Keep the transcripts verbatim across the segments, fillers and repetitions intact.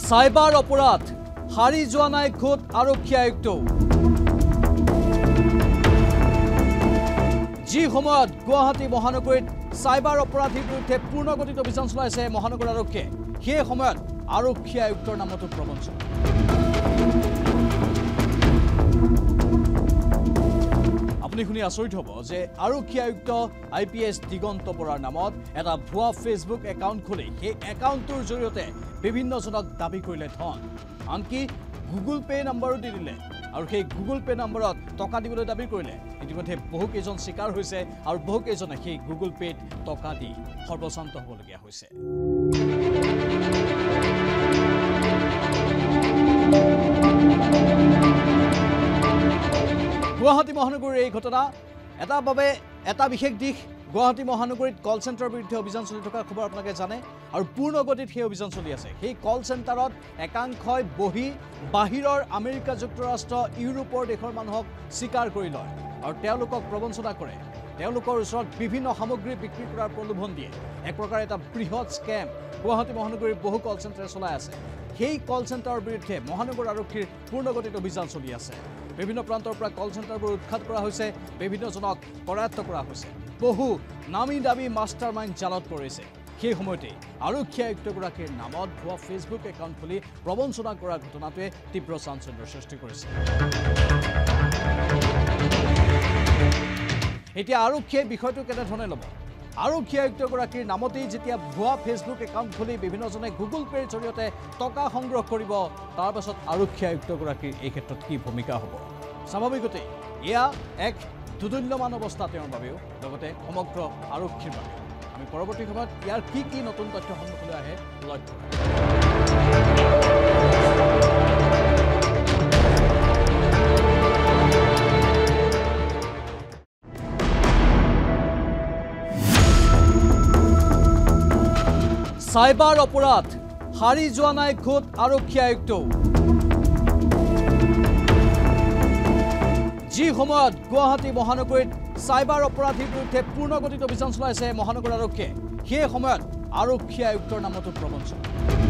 cyber অপৰাধ হাৰি যোৱা নাই খোদ আৰক্ষী আয়ুক্ত যি সময়ত গুৱাহাটী মহানগৰীত সাইবাৰ অপৰাধীৰ বিৰুদ্ধে পূৰ্ণগতিত অভিযান চলাইছে মহানগৰ আৰক্ষীয়ে সেই সময়ত আৰক্ষী আয়ুক্তৰ নামতো প্ৰবঞ্চনা আপুনি শুনি আচৰিত হ'ব যে আৰক্ষী আয়ুক্ত আই পি এছ দিগন্ত বৰাৰ নামত এটা ভুৱা ফেচবুক একাউণ্ট খুলি সেই একাউণ্টটোৰ জৰিয়তে বিভিন্নজনক দাবী কৰিলে ধন আনকি গুগল পে নম্বৰো দি দিলে আৰু সেই গুগল পে নম্বৰত টকা দিবলৈ দাবী কৰিলে ইতিমধ্যে বহুকেইজন চিকাৰ হৈছে আৰু বহুকেইজনে সেই গুগল পেত টকা দি সৰ্বশান্ত হ'বলগীয়া হৈছে গুৱাহাটী মহানগৰীৰ এই ঘটনা এটা বাবে এটা বিশেষ দিশ গুৱাহাটী মহানগৰীত কল চেণ্টাৰৰ বিৰুদ্ধে অভিযান চলি থকাৰ খবৰ আপোনালোকে জানে আৰু পূৰ্ণগতিত সেই অভিযান চলি আছে সেই কল চেণ্টাৰত একাংশই বহি বাহিৰৰ আমেৰিকা যুক্তৰাষ্ট্ৰ ইউৰোপৰ দেশৰ মানুহক চিকাৰ কৰি লয় আৰু তেওঁলোকক প্ৰবঞ্চনা কৰে তেওঁলোকৰ ওচৰত বিভিন্ন সামগ্ৰী বিক্ৰী কৰাৰ প্ৰলোভন দিয়ে এক প্ৰকাৰ এটা বৃহৎ স্কেম গুৱাহাটী মহানগৰীৰ বহু কল চেণ্টাৰে চলাই আছে সেই কল চেণ্টাৰৰ বিৰুদ্ধে মহানগৰ আৰক্ষীৰ পূৰ্ণগতিত অভিযান চলি আছে বিভিন্ন প্ৰান্তৰ পৰা কল চেণ্টাৰবোৰ উৎখাত কৰা হৈছে বিভিন্নজনক কৰায়ত্ব কৰা হৈছে বহু নামী দাবী মাষ্টাৰ মাইণ্ড জালত পৰিছে সেই সময়তে আৰক্ষী আয়ুক্তগৰাকীৰ নামত ভুৱা ফেচবুক একাউণ্ট খুলি প্ৰবঞ্চনা কৰাৰ ঘটনাটোৱে তীব্ৰ চাঞ্চল্যৰ সৃষ্টি কৰিছে এতিয়া আৰক্ষীয়ে বিষয়টো কেনেধৰণে ল'ব আৰক্ষী আয়ুক্তগৰাকীৰ নামতেই যেতিয়া ভুৱা ফেচবুক একাউণ্ট খুলি বিভিন্নজনে গুগল পেৰ জৰিয়তে টকা সংগ্ৰহ কৰিব তাৰ পাছত আৰক্ষী আয়ুক্তগৰাকীৰ এই ক্ষেত্ৰত কি ভূমিকা হ'ব স্বাভাৱিকতে এয়া এক দুদুল্যমান অৱস্থা তেওঁৰ বাবেও লগতে সমগ্ৰ আৰক্ষীৰ বাবে আমি পৰৱৰ্তী সময়ত ইয়াৰ কি কি নতুন তথ্য সন্মুখলৈ আহে লক্ষ্য সাইবাৰ অপৰাধ হাৰি যোৱা নাই খোদ আৰক্ষী আয়ুক্ত যি সময়ত গুৱাহাটী মহানগৰীত সাইবাৰ অপৰাধীৰ বিৰুদ্ধে পূৰ্ণগতিত অভিযান চলাইছে মহানগৰ আৰক্ষীয়ে সেই সময়ত আৰক্ষী আয়ুক্তৰ নামতো প্ৰবঞ্চনা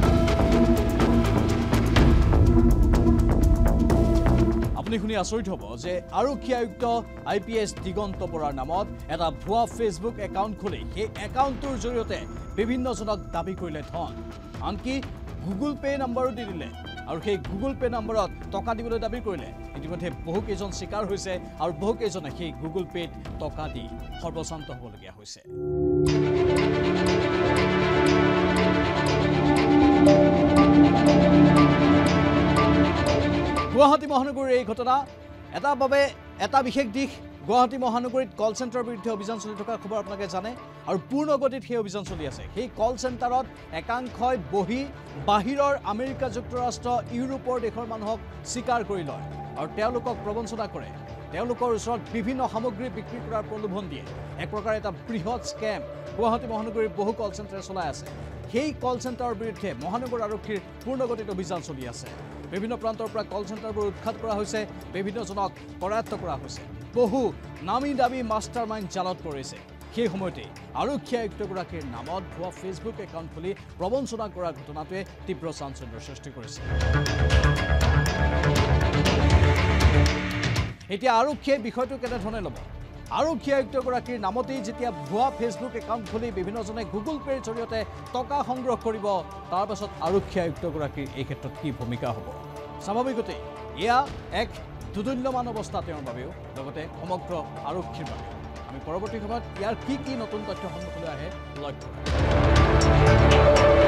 আপুনি শুনি আচৰিত হ'ব যে আৰক্ষী আয়ুক্ত আই পি এছ দিগন্ত বৰাৰ নামত এটা ভুৱা ফেচবুক একাউণ্ট খুলি সেই একাউণ্টটোৰ জৰিয়তে বিভিন্নজনক দাবী কৰিলে ধন আনকি গুগল পে নম্বৰো দি দিলে আৰু সেই গুগল পে নম্বৰত টকা দিবলৈ দাবী কৰিলে ইতিমধ্যে বহুকেইজন চিকাৰ হৈছে আৰু বহুকেইজনে সেই গুগল পেত টকা দি সৰ্বশান্ত হ'বলগীয়া হৈছে গুৱাহাটী মহানগৰীৰ এই ঘটনা এটা বাবে এটা বিশেষ দিশ গুৱাহাটী মহানগৰীত কল চেণ্টাৰৰ বিৰুদ্ধে অভিযান চলি থকাৰ খবৰ আপোনালোকে জানে আৰু পূৰ্ণগতিত সেই অভিযান চলি আছে সেই কল চেণ্টাৰত একাংশই বহি বাহিৰৰ আমেৰিকা যুক্তৰাষ্ট্ৰ ইউৰোপৰ দেশৰ মানুহক চিকাৰ কৰি লয় আৰু তেওঁলোকক প্ৰবঞ্চনা কৰে তেওঁলোকৰ ওচৰত বিভিন্ন সামগ্ৰী বিক্ৰী কৰাৰ প্ৰলোভন দিয়ে এক প্ৰকাৰ এটা বৃহৎ স্কেম গুৱাহাটী মহানগৰীৰ বহু কল চেণ্টাৰে চলাই আছে সেই কল চেণ্টাৰৰ বিৰুদ্ধে মহানগৰ আৰক্ষীৰ পূৰ্ণগতিত অভিযান চলি আছে বিভিন্ন প্ৰান্তৰ পৰা কল চেণ্টাৰবোৰ উৎখাত কৰা হৈছে বিভিন্নজনক কৰায়ত্ব কৰা হৈছে বহু নামী দাবী মাষ্টাৰ মাইণ্ড জালত পৰিছে সেই সময়তে আৰক্ষী আয়ুক্তগৰাকীৰ নামত ভুৱা ফেচবুক একাউণ্ট খুলি প্ৰবঞ্চনা কৰাৰ ঘটনাটোৱে তীব্ৰ চাঞ্চল্যৰ সৃষ্টি কৰিছে এতিয়া আৰক্ষীয়ে বিষয়টো কেনেধৰণে ল'ব আৰক্ষী আয়ুক্তগৰাকীৰ নামতেই যেতিয়া ভুৱা ফেচবুক একাউণ্ট খুলি বিভিন্নজনে গুগল পেৰ জৰিয়তে টকা সংগ্ৰহ কৰিব তাৰ পাছত আৰক্ষী আয়ুক্তগৰাকীৰ এই ক্ষেত্ৰত কি ভূমিকা হ'ব স্বাভাৱিকতে এয়া এক দুদুল্যমান অৱস্থা তেওঁৰ বাবেও লগতে সমগ্ৰ আৰক্ষীৰ বাবে আমি পৰৱৰ্তী সময়ত ইয়াৰ কি কি নতুন তথ্য সন্মুখলৈ আহে লক্ষ্য